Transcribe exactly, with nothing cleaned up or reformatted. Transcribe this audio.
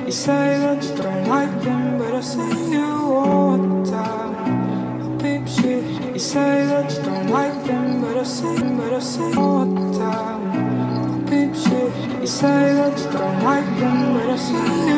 You say that you don't like them, but I see you all the time. I peep shit. You say that you don't like them, but I see, but I see all the time. I peep shit. You say that you don't like them, but I see you